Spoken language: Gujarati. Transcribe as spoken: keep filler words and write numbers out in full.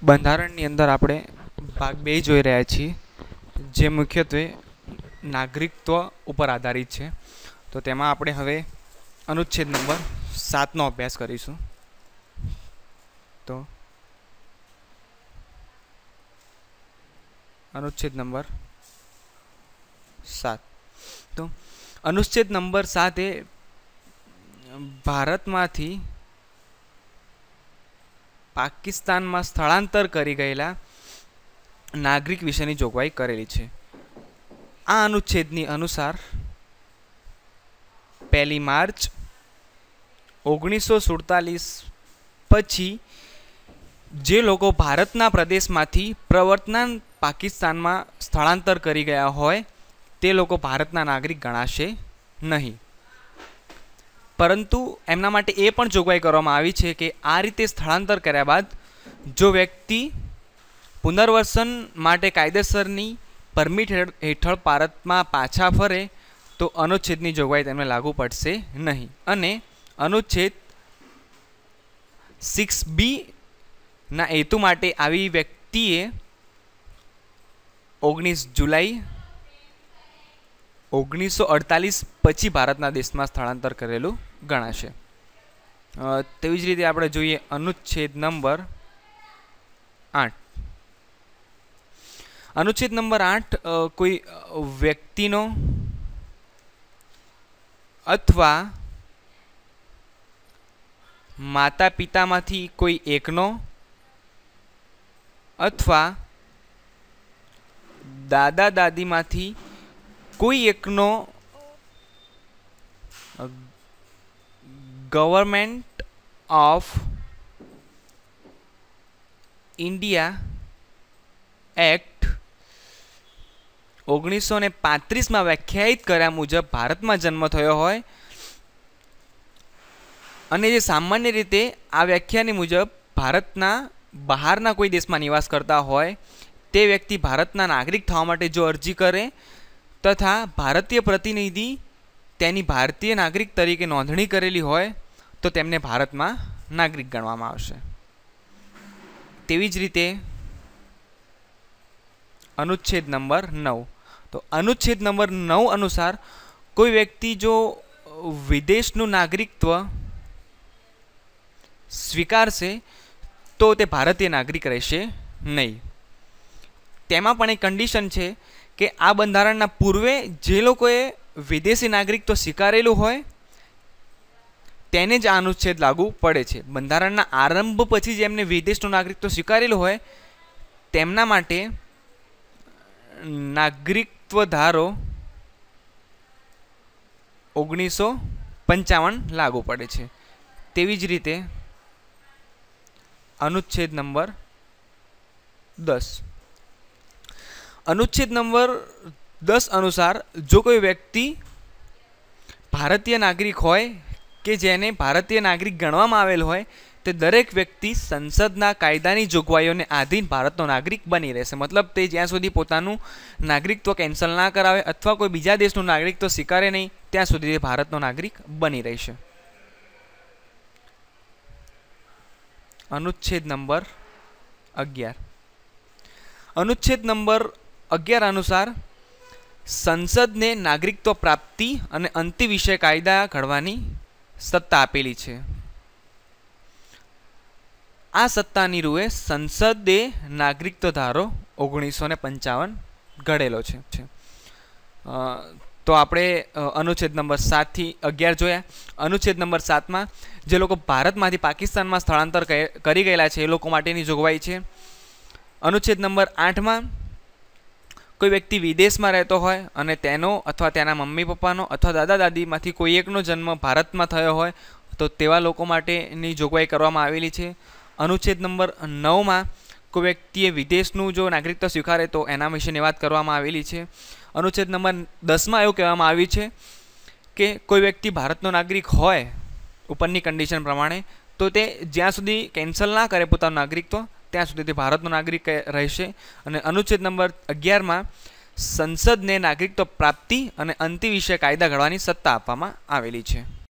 બંધારણની અંદર આપણે ભાગ બે જોઈ રહ્યા છીએ, જે મુખ્યત્વે નાગરિકત્વ ઉપર આધારિત છે. તો તેમાં આપણે હવે અનુચ્છેદ નંબર સાતનો અભ્યાસ કરીશું. તો અનુચ્છેદ નંબર સાત. તો અનુચ્છેદ નંબર સાત એ ભારતમાંથી પાકિસ્તાનમાં સ્થળાંતર કરી ગયેલા નાગરિક વિશેની જોગવાઈ કરેલી છે. આ અનુચ્છેદની અનુસાર પહેલી માર્ચ ઓગણીસો સુડતાલીસ પછી જે લોકો ભારતના પ્રદેશમાંથી પ્રવર્તમાન પાકિસ્તાનમાં સ્થળાંતર કરી ગયા હોય તે લોકો ભારતના નાગરિક ગણાશે નહીં. પરંતુ એમના માટે એ પણ જોગવાઈ કરવામાં આવી છે કે આ રીતે સ્થળાંતર કર્યા બાદ જો વ્યક્તિ પુનર્વસન માટે કાયદેસરની પરમિટ હેઠળ ભારતમાં પાછા ફરે તો અનુચ્છેદની જોગવાઈ તેમને લાગુ પડશે નહીં. અને અનુચ્છેદ સિક્સ બી ના હેતુ માટે આવી વ્યક્તિએ ઓગણીસ જુલાઈ ઓગણીસો અડતાલીસ પછી ભારતના દેશમાં સ્થળાંતર કરેલું ગણાશે. તેવી જ રીતે આપણે જોઈએ અનુચ્છેદ નંબર આઠ. અનુચ્છેદ નંબર આઠ કોઈ વ્યક્તિનો અથવા માતા પિતામાંથી કોઈ એકનો અથવા દાદા દાદીમાંથી કોઈ એકનો ગવર્મેન્ટ ઓફ ઇન્ડિયા એક્ટ ઓગણીસો ને પાંત્રીસમાં વ્યાખ્યાયિત કર્યા મુજબ ભારતમાં જન્મ થયો હોય અને જે સામાન્ય રીતે આ વ્યાખ્યાની મુજબ ભારતના બહારના કોઈ દેશમાં નિવાસ કરતા હોય તે વ્યક્તિ ભારતના નાગરિક થવા માટે જો અરજી કરે તથા ભારતીય પ્રતિનિધિ તેની ભારતીય નાગરિક તરીકે નોંધણી કરેલી હોય તો તેમને ભારતમાં નાગરિક ગણવામાં આવશે. તેવી જ રીતે અનુચ્છેદ નંબર નવ. તો અનુચ્છેદ નંબર નવ અનુસાર કોઈ વ્યક્તિ જો વિદેશનું નાગરિકત્વ સ્વીકારશે તો તે ભારતીય નાગરિક રહેશે નહીં. તેમાં પણ એક કન્ડિશન છે કે આ બંધારણના પૂર્વે જે લોકોએ વિદેશી નાગરિકત્વ સ્વીકારેલું હોય તેને જ આ અનુચ્છેદ લાગુ પડે છે. બંધારણના આરંભ પછી જેમને વિદેશનું નાગરિકત્વ સ્વીકારેલું હોય તેમના માટે નાગરિકત્વ ધારો ઓગણીસો પંચાવન લાગુ પડે છે. તેવી જ રીતે અનુચ્છેદ નંબર દસ. અનુચ્છેદ નંબર દસ અનુસાર જો કોઈ વ્યક્તિ ભારતીય નાગરિક હોય કે જેને ભારતીય નાગરિક ગણવામાં આવેલ હોય તે દરેક વ્યક્તિ સંસદના કાયદાની જોગવાઈઓને આધીન ભારતનો નાગરિક બની રહેશે. મતલબ તે જ્યાં સુધી પોતાનું નાગરિકત્વ કેન્સલ ના કરાવે અથવા કોઈ બીજા દેશનું નાગરિકત્વ સ્વીકારે નહીં ત્યાં સુધી તે ભારતનો નાગરિક બની રહેશે. અનુચ્છેદ નંબર અગિયાર. અનુચ્છેદ નંબર અગિયાર અનુસાર સંસદને નાગરિકત્વ પ્રાપ્તિ અને અંતિ વિશે કાયદા ઘડવાની સત્તા આપેલી છે. આ સત્તાની રૂએ સંસદે નાગરિકત્વ ધારો ઓગણીસો ને પંચાવન ઘડેલો છે. તો આપણે અનુચ્છેદ નંબર સાતથી અગિયાર જોયા. અનુચ્છેદ નંબર સાતમાં જે લોકો ભારતમાંથી પાકિસ્તાનમાં સ્થળાંતર કરી ગયેલા છે એ લોકો માટેની જોગવાઈ છે. અનુચ્છેદ નંબર આઠમાં કોઈ વ્યક્તિ વિદેશમાં રહેતો હોય અને તેનો અથવા તેના મમ્મી પપ્પાનો અથવા દાદા દાદીમાંથી કોઈ એકનો જન્મ ભારતમાં થયો હોય તો તેવા લોકો માટેની જોગવાઈ કરવામાં આવેલી છે. અનુચ્છેદ નંબર નવમાં કોઈ વ્યક્તિએ વિદેશનું જો નાગરિકત્વ સ્વીકારે તો એના વિશેની વાત કરવામાં આવેલી છે. અનુચ્છેદ નંબર દસમાં એવું કહેવામાં આવ્યું છે કે કોઈ વ્યક્તિ ભારતનો નાગરિક હોય ઉપરની કન્ડિશન પ્રમાણે તો તે જ્યાં સુધી કેન્સલ ના કરે પોતાનું નાગરિકત્વ ત્યાં સુધી તે ભારતનો નાગરિક રહેશે. અને અનુચ્છેદ નંબર અગિયારમાં સંસદને નાગરિકત્વ પ્રાપ્તિ અને અંતિ વિશે કાયદા ઘડવાની સત્તા આપવામાં આવેલી છે.